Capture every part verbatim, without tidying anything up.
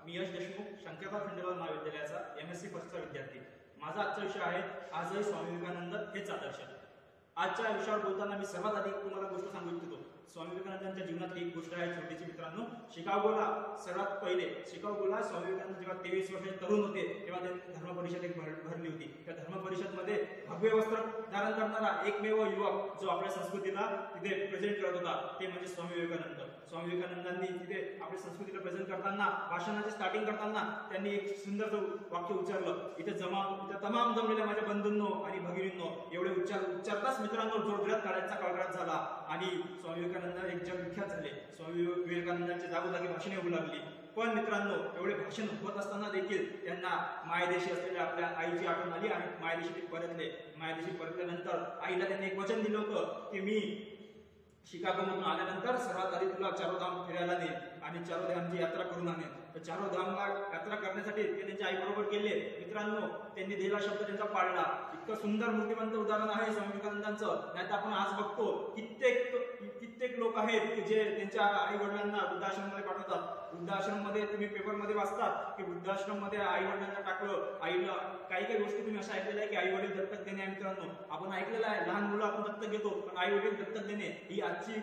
मी यश देशमुख शंकरराव खंडेलवाल महाविद्यालयाचा M S C फर्स्टचा विद्यार्थी। माझा आजचा विषय आहे आजही स्वामी विवेकानंद हेच आदर्श। आजच्या विषयावर बोलताना मी सर्वात आधी तुम्हाला गोष्ट सांगू इच्छितो। स्वामी विवेकानंदांच्या जीवनातली एक गोष्ट आहे छोटीशी मित्रांनो। शिकागोला सर्वात पहिले शिकागोला स्वामी विवेकानंद जेव्हा तेवीस वर्षाचे तरुण होते तेव्हा त्यांनी धर्म परिषद एक भरली होती। त्या धर्म परिषदमध्ये भव्य वस्त्र धारण करणारा एकमेव युवक जो आपल्या संस्कृतीला तिथे प्रेझेंट करत होता ते म्हणजे स्वामी विवेकानंद। स्वामी विवेकानंदांनी तिथे आपल्या संस्कृतीला प्रेझेंट करताना भाषणाचे स्टार्टिंग करताना त्यांनी एक सुंदर वाक्य उच्चारलं, इथे जमा इथे तमाम जमलेल्या माझ्या बंधूंनो आणि भगिनींनो, एवढे उच्चार उच्चारताच मित्रांनो जोरजोरात काढायचा कळकळाट झाला आणि स्वामी विवेकानंद एक जग विख्यात झाले। स्वामी विवेकानंदांची जागोजागी भाषणे होऊ लागली। पण मित्रांनो एवढे भाषण होत असताना देखील त्यांना मायदेशी असलेल्या आपल्या आईची आठवण आली आणि मायदेशी ते परतले। मायदेशी परतल्यानंतर आईला त्यांनी एक वचन दिलं होतं की मी शिकागोमधून आल्यानंतर सर्वात आधी तुला चारोधाम फिरायला नेईन आणि चारोधामची यात्रा करून आणेन। तर चारोधामला यात्रा करण्यासाठी ते त्यांच्या आई बरोबर गेले। मित्रांनो त्यांनी दिलेला शब्द त्यांचा पाळला। इतकं सुंदर मूर्तिमंत उदाहरण आहे स्वामी विवेकानंदांचं। नाही तर आपण आज बघतो कित्येक कित्येक लोक आहेत की जे त्यांच्या आई वडिलांना वृद्धाश्रममध्ये पाठवतात। वृद्धाश्रममध्ये तुम्ही पेपरमध्ये वाचतात की वृद्धाश्रममध्ये आई वडिलांना टाकलं, आईला काही काही गोष्टी तुम्ही असं ऐकलेलं आहे की आई वडील दत्तक देणे आहे। मित्रांनो आपण ऐकलेलं आहे लहान मुलं आपण दत्तक घेतो, पण आई वडील दत्तक देणे ही आजची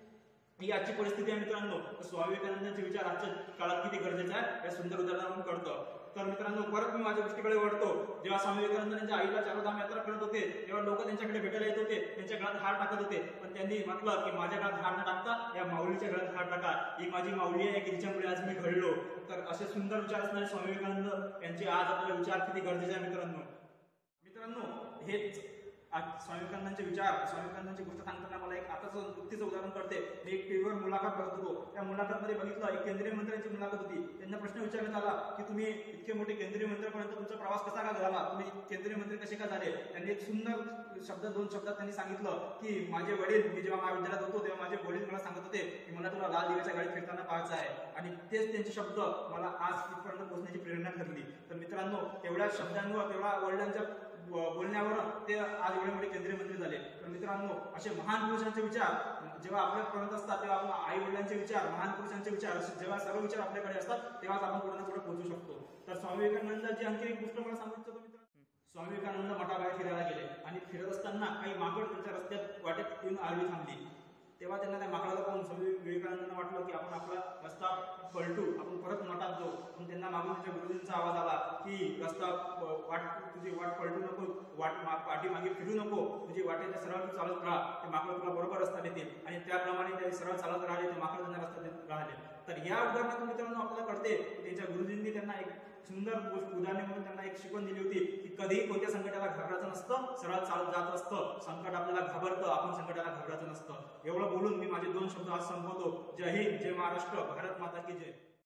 ही आजची परिस्थिती आहे मित्रांनो। स्वामी विवेकानंदांचे विचार आजच्या काळात किती गरजेचे आहे या सुंदर उदाहरणावरून कळतं। तर मित्रांनो परत मी माझ्या गोष्टीकडे वळतो। जेव्हा स्वामी विवेकानंद त्यांच्या आईला चारोधाम यात्रा करत होते तेव्हा लोक त्यांच्याकडे भेटायला येत होते, त्यांच्या गळ्यात हार टाकत होते, पण त्यांनी म्हटलं की माझ्या गळ्यात हार न टाकता या माऊलीच्या गळ्यात हार टाका, ही माझी माऊली आहे की जिच्यामुळे आज मी घडलो। तर असे सुंदर विचार असणारे स्वामी विवेकानंद यांचे आज आपल्याला विचार किती गरजेचे आहे मित्रांनो। मित्रांनो हेच स्वामी विवेकानंदांचे विचार स्वामी विवेकानंदांची गोष्ट सांगताना मला एक आताच नुकतीच उदाहरण करते। मी एक टीव्हीवर मुलाखत बघत होतो, त्या मुलाखतमध्ये बघितलं एक केंद्रीय मंत्र्यांची मुलाखत होती। त्यांना प्रश्न विचारण्यात आला की तुम्ही इतके मोठे केंद्रीय मंत्र्यापर्यंत तुमचा प्रवास कसा का झाला, तुम्ही केंद्रीय मंत्री कसे का झाले। त्यांनी एक सुंदर शब्द दोन शब्दात त्यांनी सांगितलं की माझे वडील, मी जेव्हा महाविद्यालयात होतो तेव्हा माझे वडील मला सांगत होते की मला तुला लाल दिव्याच्या गाडीत फिरताना पाहायचं आहे, आणि तेच त्यांचे शब्द मला आज इथपर्यंत पोहोचण्याची प्रेरणा ठरली। तर मित्रांनो तेवढ्या शब्दांवर तेवढ्या वडिलांच्या बोलण्यावर ते आज एवढे मोठे केंद्रीय मंत्री झाले। तर मित्रांनो असे महान पुरुषांचे विचार जेव्हा आपल्यापर्यंत असतात तेव्हा आपण आई वडिलांचे विचार, महान पुरुषांचे विचार, जेव्हा सर्व विचार आपल्याकडे असतात तेव्हाच आपण पुढे पुढे पोहोचू शकतो। तर स्वामी विवेकानंदांची आणखी एक गोष्ट मला सांगू इच्छितो मित्रांनो। स्वामी विवेकानंद मठाबाहेर फिरायला गेले आणि फिरत असताना काही माकड त्यांच्या रस्त्यात वाटेत येऊन आडवी थांबली। तेव्हा त्यांना त्या माकडाला पाहून स्वामी विवेकानंदांना वाटलं की आपण आपला रस्ता पलटू, आपण परत मठात जाऊ। पण त्यांना मागून त्यांच्या गुरुजींचा आवाज आला की रस्ता वाट तुझी वाट पलटू नको, वाट पाठीमागे फिरू नको, तुझी वाटेच्या सरळ तू चालत राहा, ते माकड तुला बरोबर रस्ता देतील। आणि त्याप्रमाणे ते सरळ चालत राहिले, ते माकड त्यांना रस्ता देत राहिले। तर या उदाहरणातून मित्रांनो आपल्याला कळते त्यांच्या गुरुजींनी त्यांना एक सुंदर गोष्ट उदाहरणे म्हणून त्यांना एक शिकवण दिली होती की कधीही कोणत्या संकटाला घाबरायचं नसतं, सरळ चालत जात असतं। संकट आपल्याला घाबरतं, आपण संकटाला घाबरायचं नसतं। एवढं बोलून मी माझे दोन शब्द आज संपवतो। जय हिंद, जय महाराष्ट्र, भारत माता की जय।